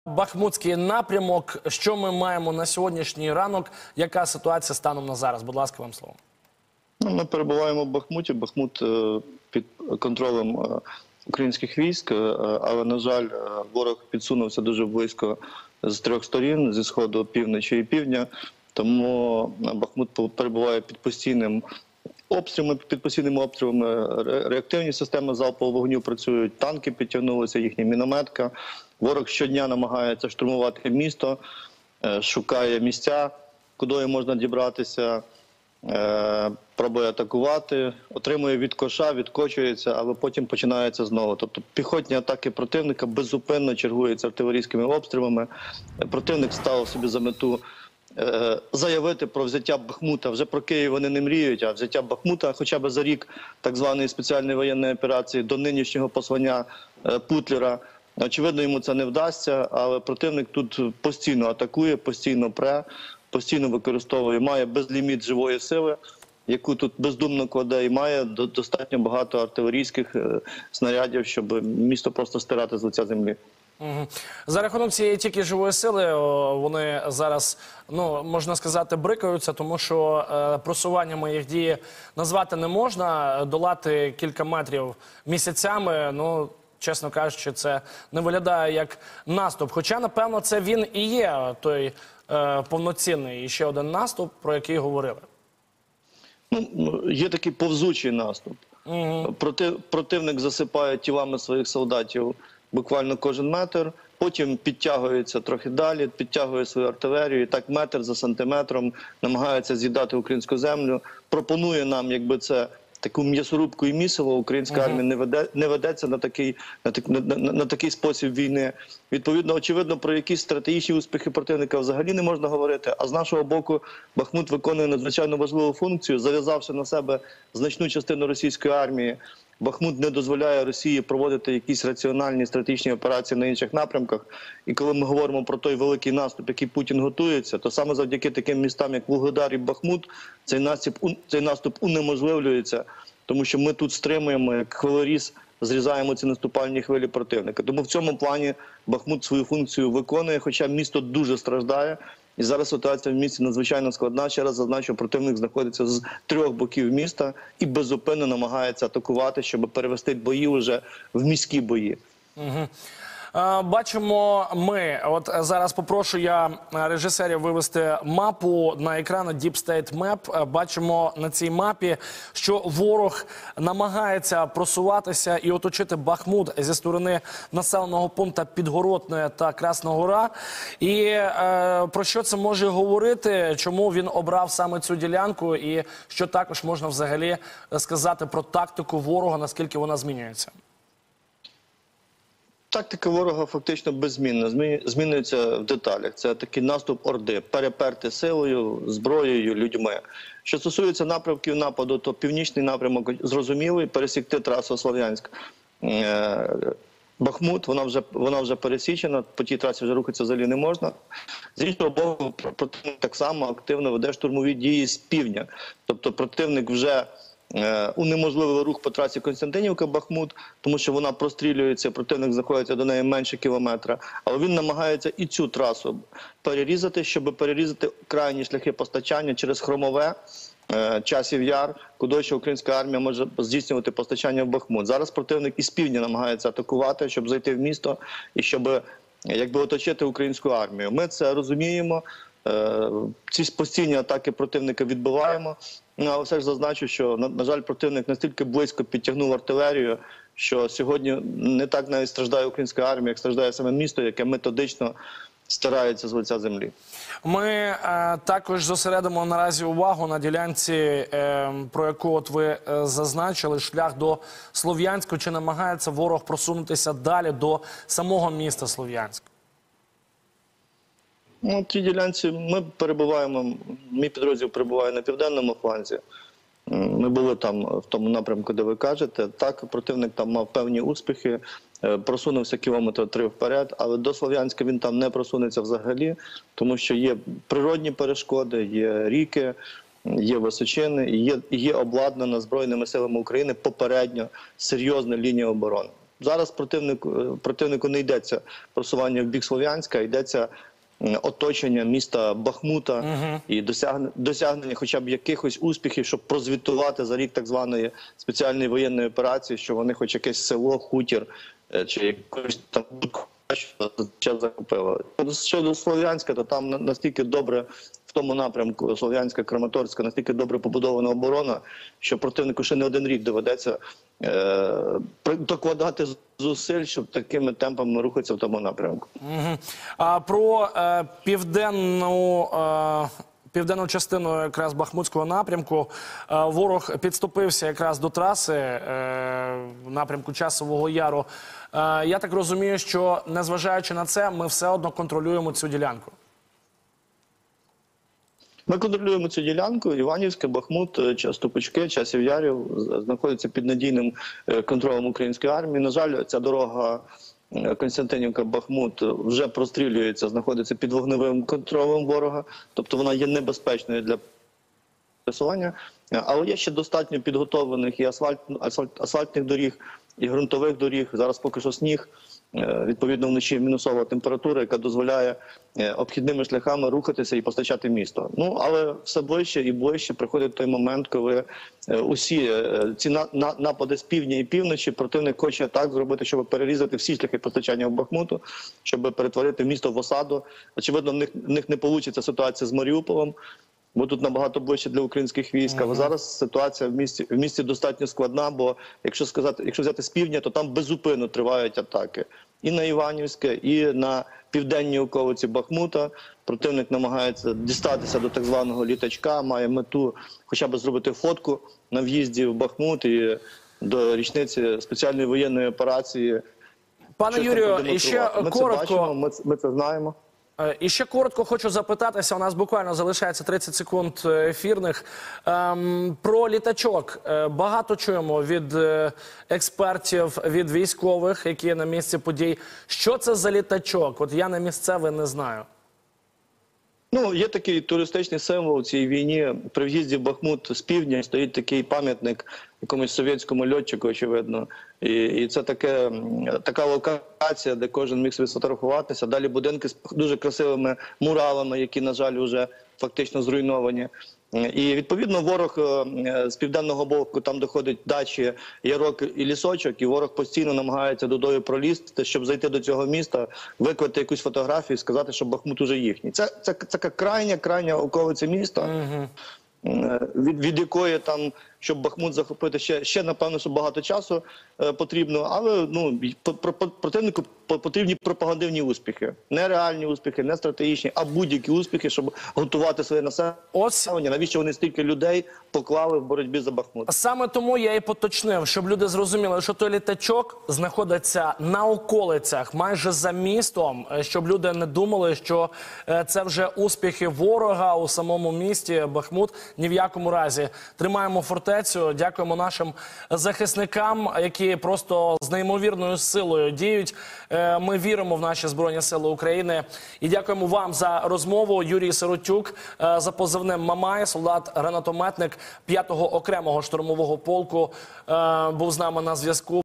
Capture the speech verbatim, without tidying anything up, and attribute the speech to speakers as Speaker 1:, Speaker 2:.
Speaker 1: Бахмутський напрямок. Що ми маємо на сьогоднішній ранок? Яка ситуація станом на зараз? Будь ласка, вам слово.
Speaker 2: Ну, ми перебуваємо в Бахмуті. Бахмут е, під контролем е, українських військ, е, але, на жаль, е, ворог підсунувся дуже близько з трьох сторін, зі сходу, півночі і півдня. Тому Бахмут перебуває під постійним обстрілами, під постійними обстрілами. Реактивні системи залпового вогню працюють, танки підтягнулися, їхня мінометка. Ворог щодня намагається штурмувати місто, шукає місця, куди можна дібратися, пробує атакувати, отримує від коша, відкочується, але потім починається знову. Тобто піхотні атаки противника беззупинно чергуються артилерійськими обстрілами. Противник ставив собі за мету заявити про взяття Бахмута. Вже про Київ вони не мріють, а взяття Бахмута хоча б за рік так званої спеціальної воєнної операції до нинішнього послання Путлера. Очевидно, йому це не вдасться, але противник тут постійно атакує, постійно пре, постійно використовує, має безліміт живої сили, яку тут бездумно кладе, і має достатньо багато артилерійських снарядів, щоб місто просто стирати з лиця землі.
Speaker 1: Угу. За рахунок цієї тільки живої сили вони зараз, ну, можна сказати, брикаються, тому що е, просуваннями їх дії назвати не можна, долати кілька метрів місяцями, ну, чесно кажучи, це не виглядає як наступ. Хоча, напевно, це він і є той е, повноцінний і ще один наступ, про який говорили.
Speaker 2: Ну, є такий повзучий наступ. Угу. Проти, противник засипає тілами своїх солдатів буквально кожен метр, потім підтягується трохи далі, підтягує свою артилерію, і так метр за сантиметром намагається з'їдати українську землю. Пропонує нам, якби це таку м'ясорубку і місиво, українська армія не, веде, не ведеться на такий, на, на, на, на такий спосіб війни. Відповідно, очевидно, про якісь стратегічні успіхи противника взагалі не можна говорити, а з нашого боку Бахмут виконує надзвичайно важливу функцію, зав'язавши на себе значну частину російської армії. Бахмут не дозволяє Росії проводити якісь раціональні стратегічні операції на інших напрямках. І коли ми говоримо про той великий наступ, який Путін готується, то саме завдяки таким містам, як Вугледар і Бахмут, цей наступ, цей наступ унеможливлюється, тому що ми тут стримуємо, як хвилоріз, зрізаємо ці наступальні хвилі противника. Тому в цьому плані Бахмут свою функцію виконує, хоча місто дуже страждає. І зараз ситуація в місті надзвичайно складна. Ще раз зазначу, противник знаходиться з трьох боків міста і беззупинно намагається атакувати, щоб перевести бої вже в міські бої.
Speaker 1: Угу. Бачимо ми, от зараз попрошу я режисерів вивести мапу на екран, Deep State Map. Бачимо на цій мапі, що ворог намагається просуватися і оточити Бахмут зі сторони населеного пункту Підгородне та Красна Гора. І е, про що це може говорити, чому він обрав саме цю ділянку і що також можна взагалі сказати про тактику ворога, наскільки вона змінюється?
Speaker 2: Тактика ворога фактично беззмінна, змінюється в деталях. Це такий наступ Орди, переперти силою, зброєю, людьми. Що стосується напрямків нападу, то північний напрямок зрозумілий, пересікти трасу Слов'янськ. Бахмут, вона вже, вона вже пересічена, по тій трасі вже рухатися взагалі не можна. З іншого боку, противник так само активно веде штурмові дії з півдня. Тобто противник вже унеможливий рух по трасі Константинівка-Бахмут, тому що вона прострілюється, противник знаходиться до неї менше кілометра. Але він намагається і цю трасу перерізати, щоб перерізати крайні шляхи постачання через Хромове, Часів Яр, куди ще українська армія може здійснювати постачання в Бахмут. Зараз противник із півдня намагається атакувати, щоб зайти в місто і щоб якби оточити українську армію. Ми це розуміємо. Ці постійні атаки противника відбиваємо. Ну, але все ж зазначу, що, на, на жаль, противник настільки близько підтягнув артилерію, що сьогодні не так навіть страждає українська армія, як страждає саме місто, яке методично стирається з лиця землі.
Speaker 1: Ми е, також зосередимо наразі увагу на ділянці, е, про яку от ви е, зазначили, шлях до Слов'янську. Чи намагається ворог просунутися далі до самого міста Слов'янськ?
Speaker 2: Ну, в цій ділянці ми перебуваємо, мій підрозділ перебуває на південному фланзі. Ми були там в тому напрямку, де ви кажете. Так, противник там мав певні успіхи, просунувся кілометр три вперед, але до Слов'янська він там не просунеться взагалі, тому що є природні перешкоди, є ріки, є височини, і є, є обладнана Збройними силами України попередньо серйозна лінія оборони. зараз противник, противнику не йдеться просування в бік Слов'янська, йдеться оточення міста Бахмута uh-huh. і досягнення, досягнення хоча б якихось успіхів, щоб прозвітувати за рік так званої спеціальної воєнної операції, що вони хоч якесь село, хутір чи якось там час захопили. Щодо Слов'янська, то там настільки добре в тому напрямку Слов'янська, Краматорська, настільки добре побудована оборона, що противнику ще не один рік доведеться е, докладати зусиль, щоб такими темпами рухатися в тому напрямку.
Speaker 1: Угу. А про е, південну... Е... Південну частину якраз Бахмутського напрямку ворог підступився якраз до траси в напрямку Часового Яру. Я так розумію, що незважаючи на це, ми все одно контролюємо цю ділянку.
Speaker 2: Ми контролюємо цю ділянку. Іванівське, Бахмут, Ступочки, Часів Ярів знаходяться під надійним контролем української армії. На жаль, ця дорога Константинівка-Бахмут вже прострілюється, знаходиться під вогневим контролем ворога, тобто вона є небезпечною для пересування. Але є ще достатньо підготовлених і асфальт, асфальт, асфальтних доріг, і ґрунтових доріг. Зараз поки що сніг, відповідно вночі мінусова температура, яка дозволяє обхідними шляхами рухатися і постачати місто. Ну, але все ближче і ближче приходить той момент, коли усі ці напади з півдня і півночі противник хоче так зробити, щоб перерізати всі шляхи постачання в Бахмуту, щоб перетворити місто в осаду. Очевидно, в них, в них не вийде ситуація з Маріуполем, бо тут набагато ближче для українських військ. Але зараз ситуація в місті, в місті достатньо складна, бо якщо сказати, якщо взяти з півдня, то там безупинно тривають атаки. І на Іванівське, і на південній околиці Бахмута. Противник намагається дістатися до так званого літачка, має мету хоча б зробити фотку на в'їзді в Бахмут і до річниці спеціальної воєнної операції.
Speaker 1: Пане Юрію, і ще
Speaker 2: ми
Speaker 1: коротко...
Speaker 2: Це бачимо, ми, ми це знаємо.
Speaker 1: І ще коротко хочу запитатися, у нас буквально залишається тридцять секунд ефірних, ем, про літачок. Багато чуємо від експертів, від військових, які є на місці подій. Що це за літачок? От я не місцевий, не знаю.
Speaker 2: Ну, є такий туристичний символ у цій війні. При в'їзді в Бахмут з півдня стоїть такий пам'ятник якомусь совєтському льотчику, очевидно. І, і це таке, така локація, де кожен міг собі сфотографуватися. Далі будинки з дуже красивими муралами, які, на жаль, вже фактично зруйновані. І, відповідно, ворог з південного боку, там доходить дачі, ярок і лісочок, і ворог постійно намагається додою пролізти, щоб зайти до цього міста, виклати якусь фотографію і сказати, що Бахмут уже їхній. Це, це, це така крайня, крайня околиця міста, mm-hmm. від, від якої там, щоб Бахмут захопити, ще, ще напевно, що багато часу е, потрібно, але ну, про, про, противнику потрібні пропагандивні успіхи. Не реальні успіхи, не стратегічні, а будь-які успіхи, щоб готувати своє населення.
Speaker 1: Ось.
Speaker 2: Навіщо вони стільки людей поклали в боротьбі за Бахмут?
Speaker 1: Саме тому я і поточнив, щоб люди зрозуміли, що той літачок знаходиться на околицях, майже за містом, щоб люди не думали, що це вже успіхи ворога у самому місті Бахмут. Ні в якому разі. Тримаємо фортецю, дякуємо нашим захисникам, які просто з неймовірною силою діють. Ми віримо в наші Збройні Сили України. І дякуємо вам за розмову. Юрій Сиротюк, за позивним Мамай, солдат-гранатометник п'ятого окремого штурмового полку, був з нами на зв'язку.